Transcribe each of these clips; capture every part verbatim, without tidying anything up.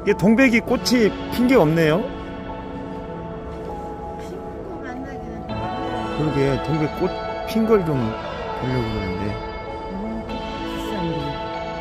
이게 동백이 꽃이 핀 게 없네요. 핑크 만나기는 그러게 동백 꽃 핀 걸 좀 보려고 그러는데. 너무 비싼데.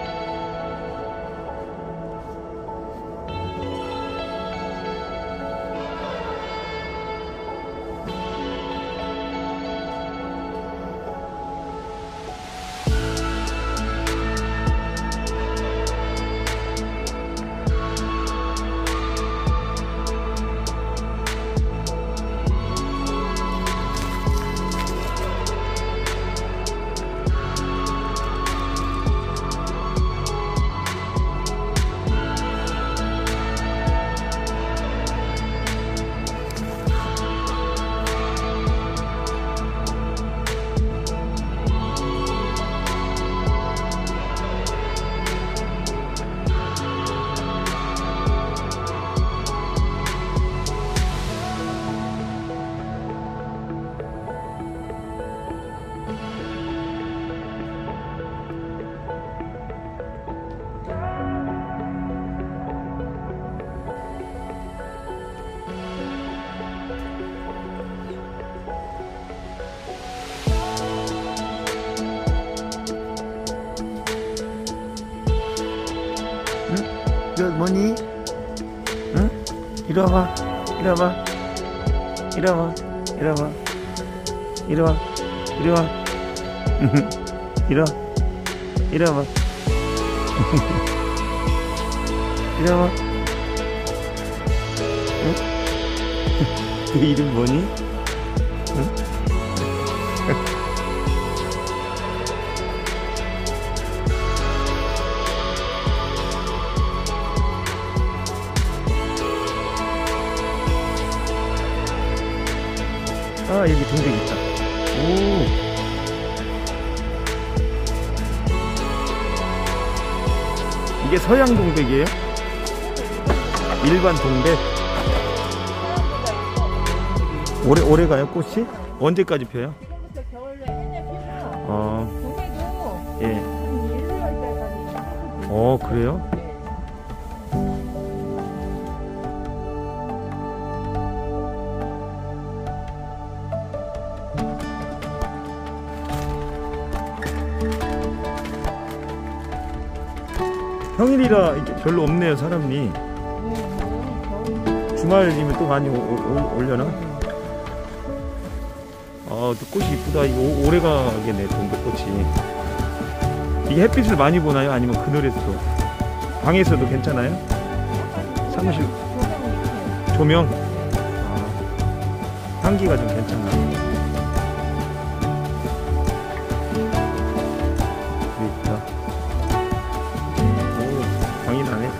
저 뭐니? 응? 이리 와봐. 이리 와봐. 이리 와봐. 이리 와봐. 이리 와. 이리 와. 이리 와. 이리 와봐. 이리 와봐. 응? 그 이름 뭐니? 응? 아, 여기 동백 있다. 오. 이게 서양 동백이에요? 일반 동백? 오래, 오래 가요, 꽃이? 언제까지 펴요? 지금부터 겨울에 해내 피고 어, 동해도 예. 한 일, 이월 달까지. 어, 그래요? 평일이라 이게 별로 없네요, 사람이. 주말이면 또 많이 오, 오, 올려나? 아, 또 꽃이 이쁘다. 이거 오, 오래 가겠네, 동백꽃이. 이게 햇빛을 많이 보나요? 아니면 그늘에서도? 방에서도 괜찮아요? 사무실 조명? 아, 향기가 좀 괜찮나? 광이 나네.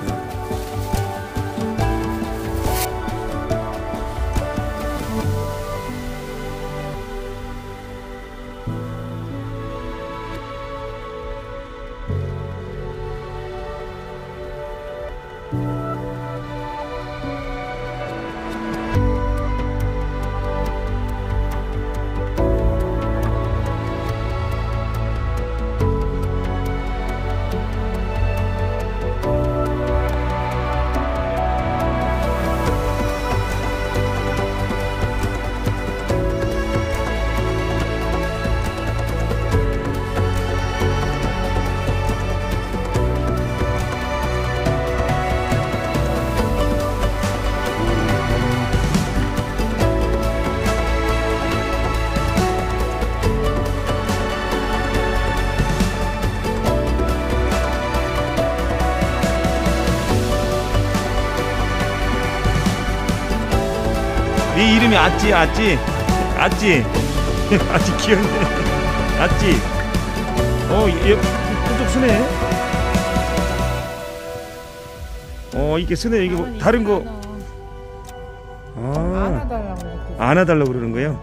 이 이름이 아찌, 아찌, 아찌, 아찌 귀엽네. 아찌. 어, 얘 뚝뚝 쓰네. 어, 이게 쓰네. 이게 뭐 다른 거. 아, 안아달라고. 안아달라고 그러는 거예요?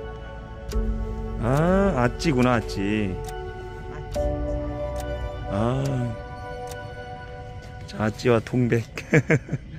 아, 아찌구나, 아찌. 아, 자, 아찌와 동백.